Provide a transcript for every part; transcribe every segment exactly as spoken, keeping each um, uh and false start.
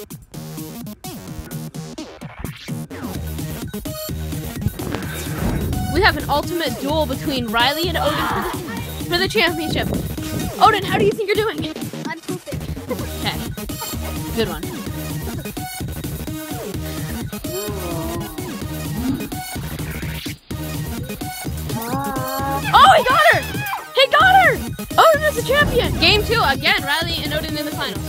We have an ultimate duel between Riley and Odin for the, for the championship. Odin, how do you think you're doing? I'm pooping. Okay. Good one. Oh, he got her! He got her! Odin is the champion! Game two, again, Riley and Odin in the finals.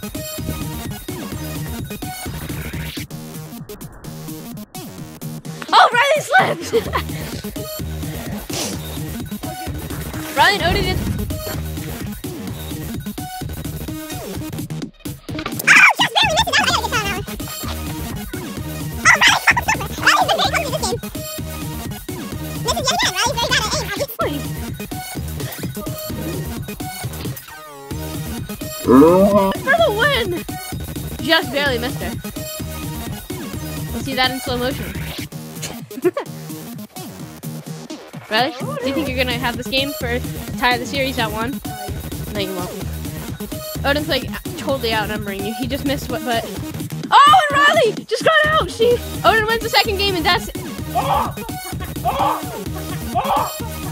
Oh, Riley slipped! Riley and Odin in... For the win! Just barely missed her. We'll see that in slow motion. Riley, do you think you're gonna have this game for tie the series at one? No, you won't. Odin's like totally outnumbering you. He just missed what, but oh, and Riley just got out. She Odin wins the second game, and that's.